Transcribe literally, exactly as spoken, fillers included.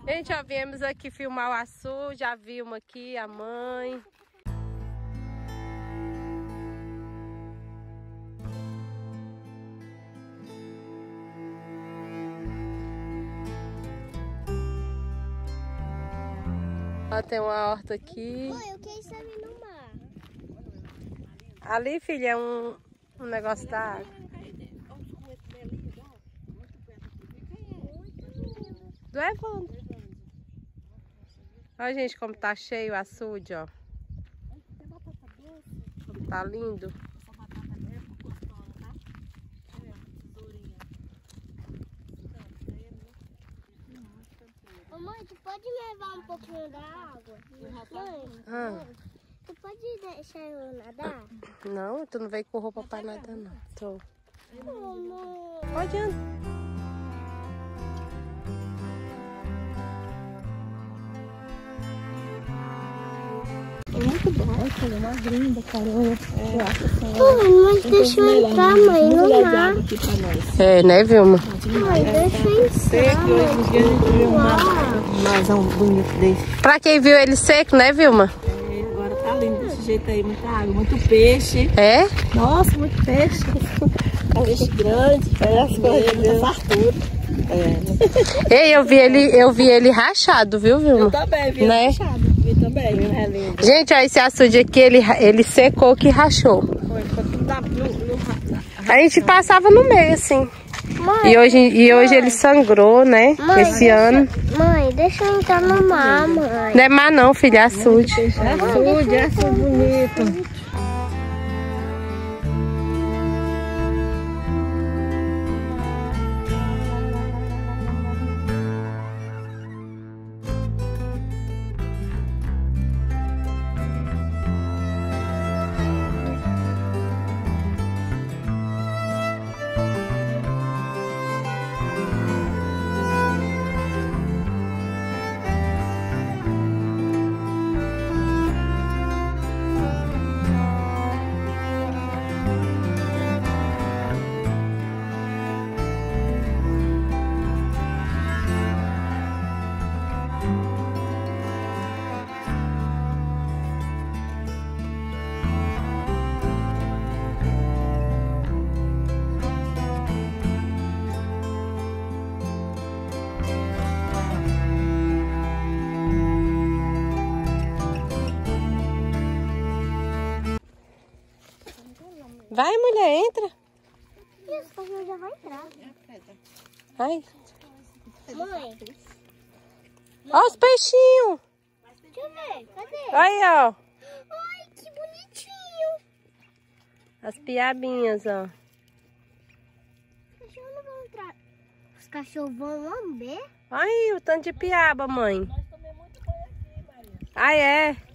Gente, ó, viemos aqui filmar o açude, já vimos aqui a mãe. Ó, tem uma horta aqui. Mãe, o que é isso ali no mar? Ali, filha, é um, um negócio da água. Do Evandro. Olha, gente, como tá cheio o açude, ó. Como tá lindo. Ô, mãe, tu pode levar um pouquinho da água? Mãe, Ah. mãe, tu pode deixar eu nadar? Não, tu não veio com roupa pra nada, não. Tô. Ô, mãe. Pode andar. É muito bom, olha, uma linda carona. É. Mãe, mas deixa eu entrar, mãe, no mar. É, né, Vilma? Mãe, deixa eu entrar, mãe. Marzão bonito desse. Pra quem viu ele seco, né, Vilma? É, agora tá lindo desse jeito aí, muita água, muito peixe. É? Nossa, muito peixe. Peixe grande, parece muita fartura. É. Ei, eu vi ele, eu vi ele rachado, viu, Vilma? Eu também vi Né? rachado, vi também, viu, é lindo. Gente, ó, esse açude aqui, ele, ele secou que rachou. Foi, foi tudo da, no, no, A gente passava no meio, assim. Mãe, E hoje, e hoje ele sangrou, né? Mãe, Esse deixa- ano. Mãe, deixa eu entrar no mar, mãe. Não é mar não, filha, é açude. é açude, é açude bonito. Vai, mulher, entra. Isso, o cachorro já vai entrar. Ai. Mãe, Ó os peixinhos. deixa eu ver, cadê? Aí, ó. Ai, que bonitinho. As piabinhas, ó. Os cachorros não vão entrar. Os cachorros vão lamber? Aí, o tanto de piaba, mãe. Ah, é?